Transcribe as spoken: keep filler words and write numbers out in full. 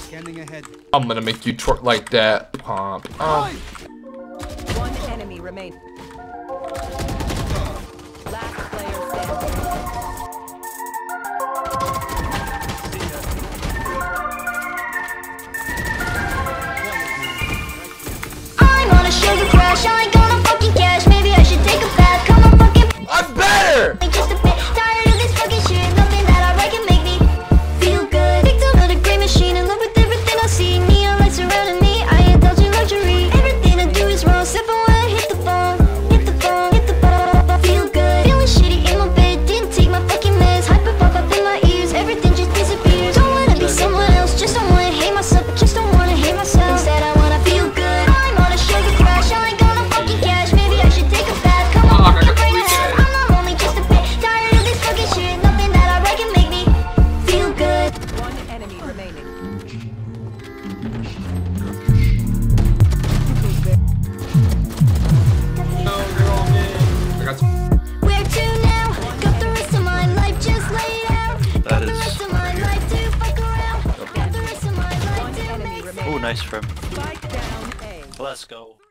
Scanning ahead. I'm gonna make you twerk like that. Pump. Um. One enemy remains. Last player standing. I'm on a sugar crash, I ain't gonna fucking cash. Maybe I should take a bath, come on fucking. I'm better! Just a bit tired of this fucking shit. Nothing that I write can make me feel good. Victim of the great machine, in love with everything I see. Neon lights surrounding me, I indulge in luxury. Everything I do is wrong, except for when I hit the phone. Hit the phone, hit the phone. Feel good, feeling shitty in my bed. Didn't take my fucking meds. Hyper pop up in my ears, everything just disappears. Don't wanna be someone else, just don't wanna hate myself. I just don't wanna hate myself. Instead I wanna feel good. I'm on a sugar crash, I ain't gonna fucking cash. Maybe I should take a bath, come on fucking bring it out. I'm not lonely, just a bit tired of this fucking shit. Nothing that I write can make me feel good. One enemy remaining. I got some. Where to now? Got the rest of my life just laid out. Got the rest of my life to fuck around. Got the rest of my life One to enemy make. remaining. Oh, nice frame. Spike down A. Let's go.